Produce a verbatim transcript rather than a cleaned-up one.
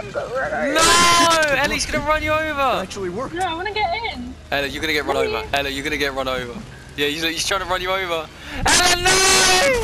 I'm gonna run over. No! Ellie's gonna run you over! Actually worked. No, I want to get in. Ella, you're gonna get run over. Ella, you're gonna get run over. Yeah, he's, he's trying to run you over. Ella, no!